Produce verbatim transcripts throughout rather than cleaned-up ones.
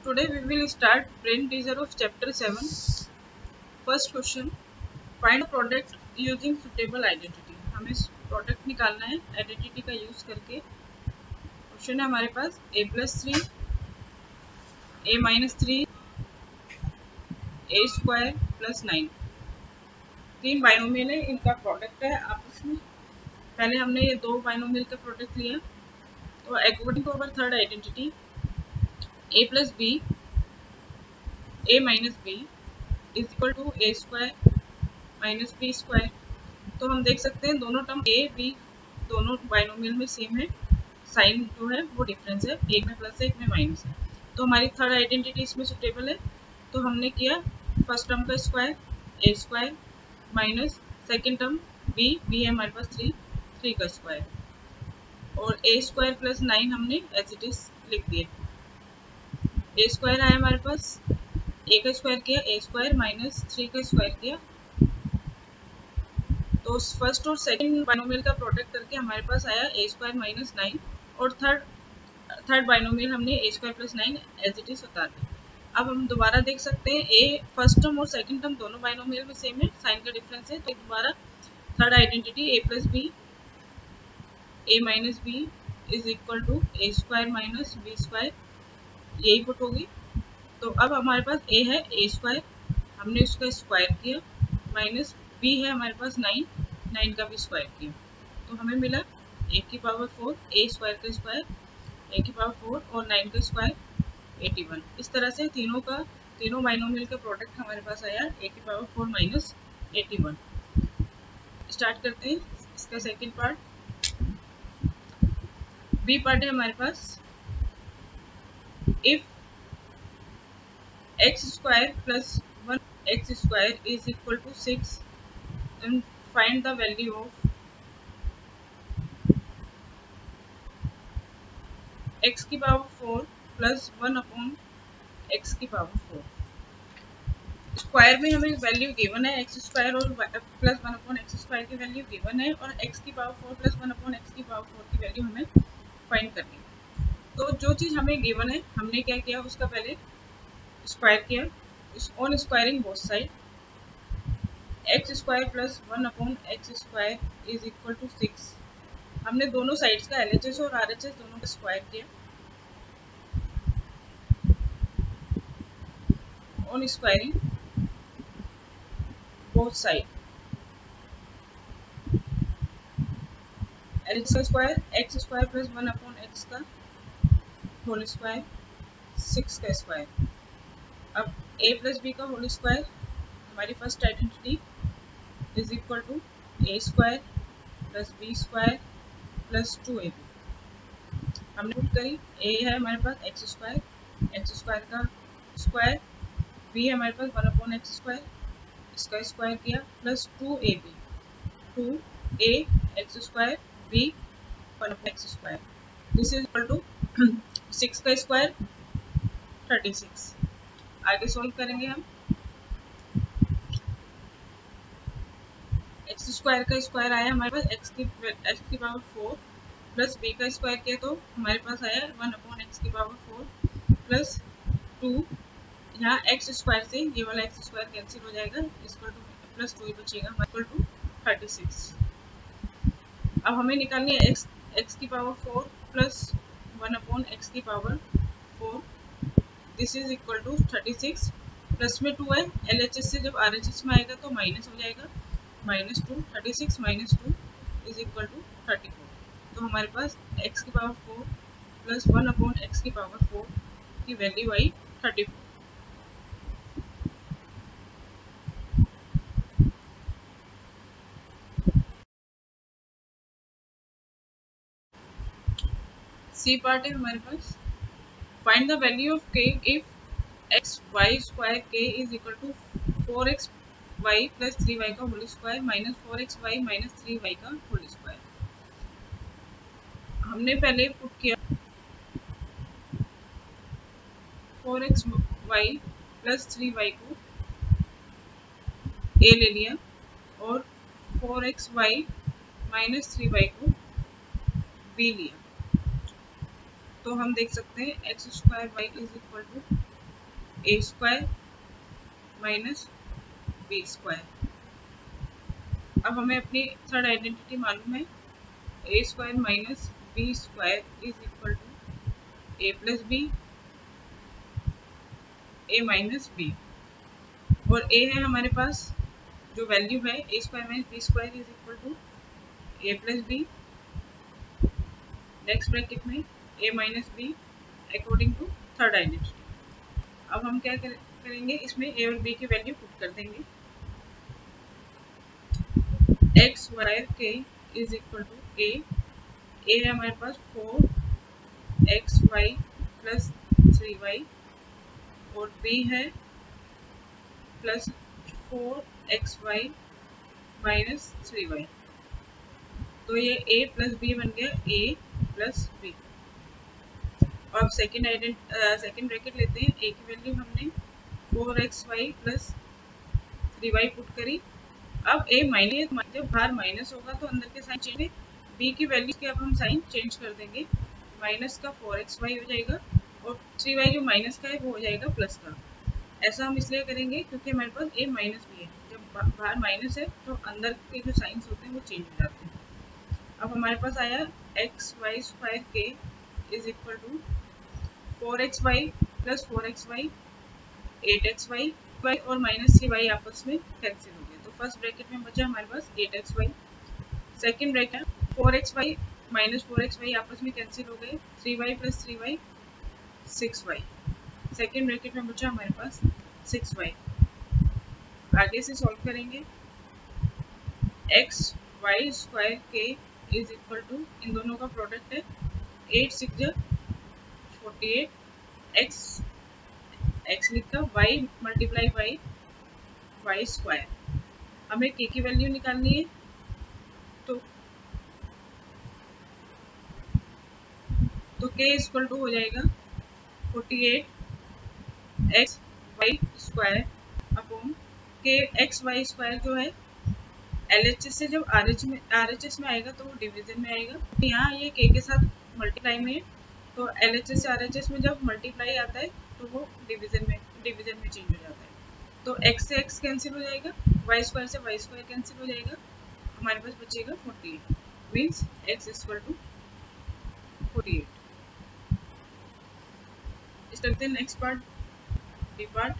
Today we will start brain teaser of chapter seven. First question, find a product using suitable identity. हमें product निकालना है identity का use करके. Question है हमारे पास a plus three, a minus three, a square plus nine. तीन binomial है, इनका प्रोडक्ट है आपस में. पहले हमने ये दो बाइनोमियल का प्रोडक्ट लिया. तो according to our third identity a plus b, a minus b is equal to a square minus b square. तो हम देख सकते हैं दोनों टर्म ए बी दोनों बाइनोमियल में सेम है. साइन जो है वो डिफरेंस है, एक में प्लस है एक में माइनस है. तो हमारी थर्ड आइडेंटिटी इसमें सुटेबल है. तो हमने किया फर्स्ट टर्म का square a square minus second term b, b है हमारे पास थ्री, थ्री का स्क्वायर और ए स्क्वायर प्लस नाइन हमने एज इट इज लिख दिए. ए स्क्वायर आया हमारे पास, ए का स्क्वायर किया ए स्क्वायर माइनस थ्री का स्क्वायर किया. तो फर्स्ट और सेकंड बाइनोमियल का प्रोडक्ट करके हमारे पास आया ए स्क्वायर माइनस नाइन और थर्ड थर्ड बाइनोमियल हमने a square plus nine as it is उतार दिया. अब हम दोबारा देख सकते हैं ए फर्स्ट टर्म और सेकंड टर्म दोनों बाइनोमियल में सेम है, साइन का डिफरेंस है. तो दोबारा third identity a plus b, a minus b is equal to a square minus b square, यही पुट होगी. तो अब हमारे पास ए है ए स्क्वायर, हमने उसका स्क्वायर किया माइनस बी है हमारे पास नाइन, नाइन का भी स्क्वायर किया. तो हमें मिला ए की पावर फोर, ए स्क्वायर का स्क्वायर ए की पावर फोर और नाइन का स्क्वायर एटी वन. इस तरह से तीनों का तीनों बाइनोमियल का प्रोडक्ट हमारे पास आया ए की power four minus eighty one. Start करते हैं इसका सेकेंड पार्ट. बी पार्ट है हमारे पास, if x square plus one x square is equal to six, then find the value of x की power four plus one upon x की power four. Square में हमें वैल्यू गिवन है x square और plus one upon x square की value given है और x की power four plus one upon x की पावर फोर की वैल्यू हमें फाइंड करनी है. तो जो चीज़ हमें गिवन है हमने क्या किया, उसका पहले स्क्वायर किया on squaring both side. X square plus one upon x square is equal to six. हमने दोनों साइड्स का एलएचएस और आरएचएस दोनों का स्क्वायर किया. On squaring both side LHS का square x square plus one upon x का whole square, six का स्क्वायर. अब ए प्लस बी का होल स्क्वायर, हमारी first identity is equal to a square plus b square plus two a b. हमने put करी, a है हमारे पास एक्स स्क्वायर, एक्स स्क्वायर का स्क्वायर, बी है हमारे पास वन अपॉन एक्स स्क्वायर, इसका स्क्वायर किया plus two a b, two a x square b one upon x square. This is equal to six का स्क्वायर थर्टी सिक्स. आगे solve करेंगे हम. एक्स स्क्वायर का स्क्वायर आया हमारे पास एक्स की एक्स की पावर फोर प्लस बी का स्क्वायर किया तो हमारे पास आया वन अपॉन एक्स की पावर फोर प्लस टू. यहाँ एक्स स्क्वायर से ये वाला एक्स स्क्वायर कैंसिल हो जाएगा, इक्वल टू प्लस टू ही बचेगा, इक्वल टू थर्टी सिक्स. अब हमें निकालनी है एक्स एक्स की power four plus one upon x की power four. This is equal to thirty six. Plus में टू है, एल एच एस से जब आर एच एस में आएगा तो माइनस हो जाएगा, minus two. Thirty six minus two is equal to thirty four. तो हमारे पास x की power four plus one upon x की पावर फोर की वैल्यू आई थर्टी फोर. सी पार्ट है हमारे पास, find the value of k if x y square k is equal to four x y plus three y का whole square minus four x y minus three y का whole square. हमने पहले put किया four x y plus three y को a ले लिया और four x y minus three y को b लिया. तो हम देख सकते हैं x square y is equal to a square minus b square. अब हमें अपनी थर्ड आइडेंटिटी मालूम है, a square minus b square is equal to a plus b, a minus b. और ए है हमारे पास जो वैल्यू है a square minus b square is equal to a plus b, next bracket में a minus b according to third identity. अब हम क्या कर, करेंगे, इसमें ए और बी की वैल्यू पुट कर देंगे। X y k is equal to a, a है हमारे पास four x y plus three y और बी है plus four x y minus three y. तो ये a प्लस बी बन गया a प्लस बी। अब सेकेंड आइडेंट सेकेंड ब्रैकेट लेते हैं, a की वैल्यू हमने four x y plus three y put करी। अब a माइनस, जब बाहर माइनस होगा तो अंदर के साइन चेंज, b की वैल्यू के अब हम साइन चेंज कर देंगे, माइनस का फोर एक्स वाई हो जाएगा और थ्री वाई जो माइनस का है वो हो जाएगा प्लस का। ऐसा हम इसलिए करेंगे क्योंकि हमारे पास a माइनस भी है, जब बाहर माइनस है तो अंदर के जो साइंस होते हैं वो चेंज हो जाते हैं। अब हमारे पास आया एक्स वाई स्क्वायर के is equal to four x y plus four x y eight x y y और माइनस थ्री वाई आपस में कैंसिल हो गए। तो फर्स्ट ब्रैकेट में बचा हमारे पास eight x y, second bracket four x y minus four x y आपस में कैंसिल हो गए, three y plus three y six y, second bracket में बचा हमारे पास सिक्स वाई। आगे से सॉल्व करेंगे, एक्स वाई स्क्वायर के इज इक्वल टू, इन दोनों का प्रोडक्ट है एट सिक्स जा फोर्टी एट, एक्स एक्स लिखा, y multiply by y square. हमें के की वैल्यू निकालनी है, तो तो के इक्वल टू हो जाएगा forty eight x y square upon के एक्स वाई स्क्वायर जो है एल एच एस से जब आर एच में आर एच एस में आएगा तो वो डिवीजन में आएगा। यहाँ ये के के साथ मल्टीप्लाई में है, तो एल एच एस से आर एच एस में जब मल्टीप्लाई आता है तो वो डिवीजन में डिवीजन में चेंज हो जाता है। तो x से x कैंसिल हो जाएगा, वाई स्क्वायर से वाई स्क्वायर कैंसिल हो जाएगा, हमारे पास बचेगा forty eight, means x equal to forty eight. इस करते हैं next part, D part.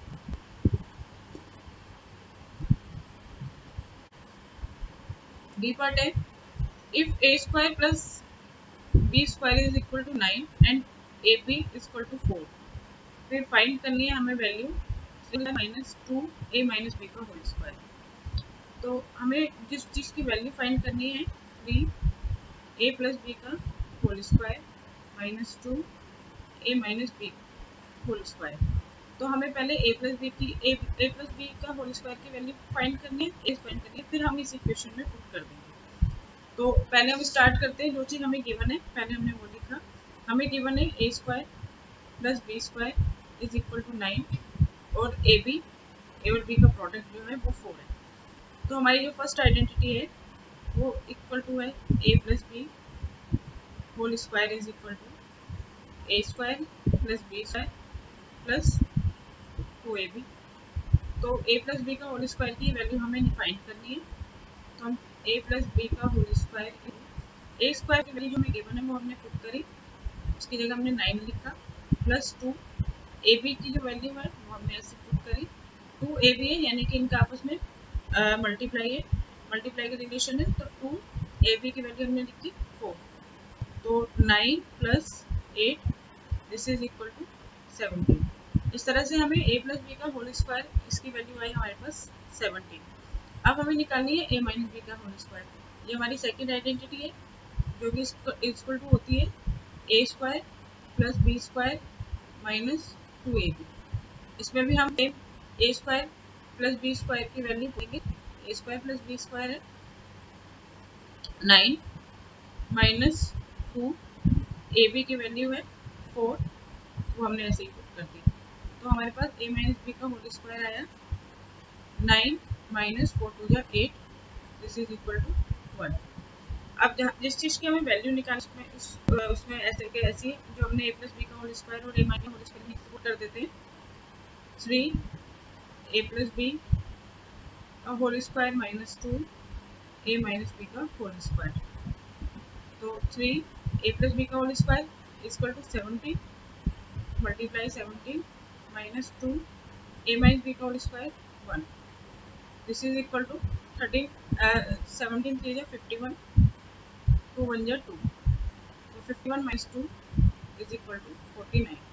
D part है, if a square plus b square is equal to nine and ab is equal to four, फिर फाइंड करनी है हमें value minus two a minus b का whole square. तो हमें जिस चीज़ की वैल्यू फाइंड करनी है, थ्री ए प्लस बी का whole square minus two a minus b whole square. तो हमें पहले ए प्लस बी की ए ए प्लस बी का होल स्क्वायर की वैल्यू फाइंड करनी है, ए फाइंड करनी है, फिर हम इस इक्वेशन में पुट कर देंगे। तो पहले हम स्टार्ट करते हैं, जो चीज़ हमें गिवन है पहले हमने वो लिखा। हमें गिवन है a square plus b square is equal to nine और ए बी ए और बी का प्रोडक्ट जो है वो फोर है। तो हमारी जो फर्स्ट आइडेंटिटी है वो इक्वल टू है a plus b whole square is equal to a square plus b square plus two a b. तो ए प्लस बी का होल स्क्वायर की वैल्यू हमें फाइंड करनी है, तो हम ए प्लस बी का होल स्क्वायर, ए स्क्वायर की वैल्यू जो हमें गिवन है वो हमने पुट करी, उसकी जगह हमने नाइन लिखा, प्लस टू ए बी की जो वैल्यू है वो हमने ऐसे पुट करी, टू ए बी है यानी कि इनका आपस में मल्टीप्लाई है, मल्टीप्लाई का रिलेशन है, तो टू ए बी की वैल्यू हमने लिखी फोर। तो nine plus eight this is equal to seventeen. इस तरह से हमें ए प्लस बी का होल स्क्वायर, इसकी वैल्यू आई हमारे पास सेवनटीन। अब हमें निकालनी है ए माइनस बी का होल स्क्वायर, ये हमारी सेकेंड आइडेंटिटी है जो कि इक्वल टू होती है a square plus b square minus two a b. इसमें भी हम a square plus b square की वैल्यू देंगे, a square plus b square है nine minus two, a b की वैल्यू है फोर, वो हमने ऐसे ही पुट कर दी। तो हमारे पास ए माइनस बी का होल स्क्वायर आया नाइन माइनस फोर टू जा eight, this is equal to one. अब जिस चीज़ की हमें वैल्यू निकालनी है उसमें, उसमें ऐसे के ऐसी जो हमने ए प्लस बी का होल स्क्वायर और a minus whole square put कर देते हैं, थ्री ए प्लस बी का whole square minus two a minus b का होल स्क्वायर। तो थ्री ए प्लस बी का whole square equal to seventeen multiply seventeen minus two a minus b का whole square one. This is equal to thirteen seventeen three जा fifty one, two one जा to, तो fifty one minus two is equal to forty nine.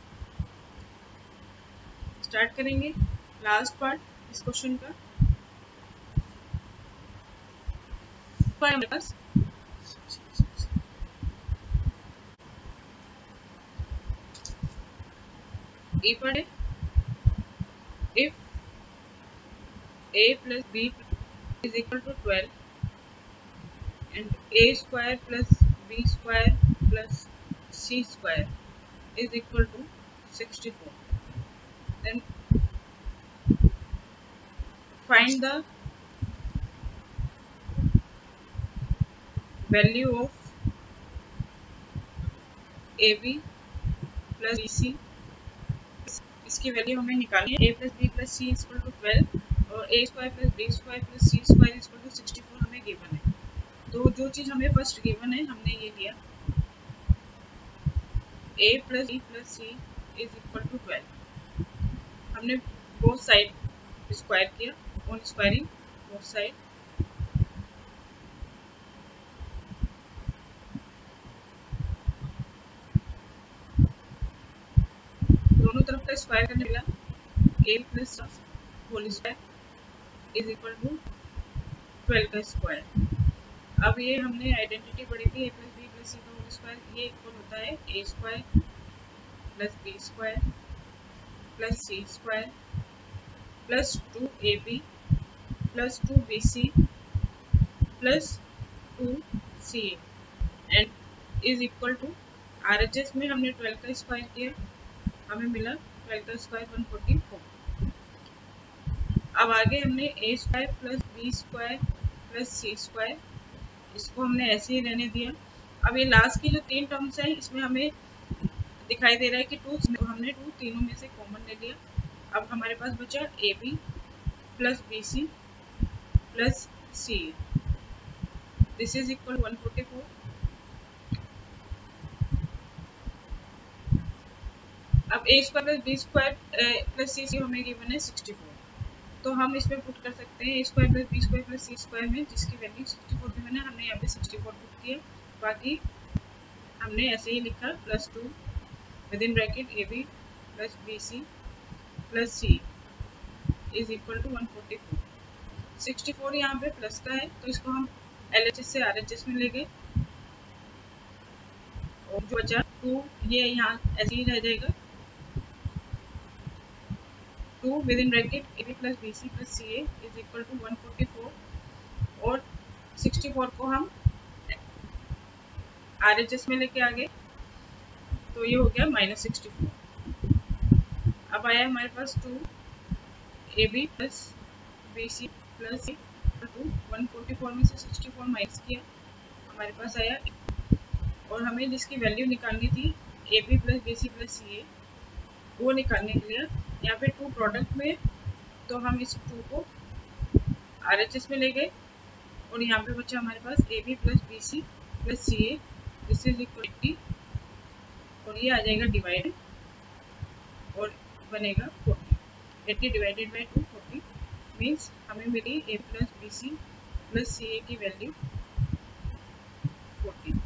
Start करेंगे last part इस question का। हमारे पास a पर है, if a plus b is equal to twelve and a square plus b square plus c square is equal to sixty-four, then find the value of ab plus bc। इसकी वैल्यू हमें निकालनी है। a plus b plus c is equal to twelve और a square plus b square plus c square is equal to sixty-four हमें given है। तो जो चीज हमें फर्स्ट गिवन है हमने ये लिया a plus b plus c is equal to twelve। हमने बोथ साइड स्क्वायर किया, ऑन स्क्वायरिंग बोथ साइड। दोनों तरफ का स्क्वायर करने मिला a plus whole square is equal to twelve का स्क्वायर। अब ये हमने आइडेंटिटी पढ़ी थी a plus b plus c का होल स्क्वायर, ये इक्वल होता है a square plus b square plus c square plus two a b plus two b c plus two c and is equal to are H S में हमने twelve का square किया, हमें मिला twelve का स्क्वायर वन फोर्टी फोर। अब आगे हमने a square plus b square plus c square, इसको हमने ऐसे ही रहने दिया। अब ये लास्ट की जो तीन टर्म्स हैं इसमें हमें दिखाई दे रहा है कि टू, तो हमने टू तीनों में से कॉमन ले लिया। अब हमारे पास बचा a b plus b c plus c, this is equal one forty four. अब a square plus b square plus c c हमें गिवन है सिक्सटी फोर, तो हम इसमें पुट कर सकते हैं a square plus b square plus c square में, जिसकी वैल्यू सिक्सटी फोर गिवन है, हमने यहाँ पे सिक्सटी फोर पुट किया। बाकी हमने ऐसे ही लिखा plus two within bracket a b plus b c plus c is equal to one forty four. Sixty four यहाँ पे प्लस का है तो इसको हम एल एच एस से आर एच एस में ले गए और जो बचा टू ये यहाँ ऐसे ही रह जाएगा। Two within bracket a b plus b c plus c a is equal to one forty four और सिक्सटी फोर को हम आर एच एस में लेके आ गए तो ये हो गया माइनस सिक्सटी फोर। अब आया हमारे पास two a b plus b c plus c two one forty four में से सिक्सटी फोर माइनस किया, हमारे पास आया और हमें जिसकी वैल्यू निकालनी थी a b plus b c plus c a वो निकालने के लिए यहाँ पे टू प्रोडक्ट में, तो हम इस टू को आर एच एस में ले गए और यहाँ पे बचा हमारे पास a b plus b c plus c a, this is equal eighty और ये आ जाएगा डिवाइडेड और बनेगा forty. Eighty divided by two forty means हमें मिली a plus b c plus c a की वैल्यू फोर्टी।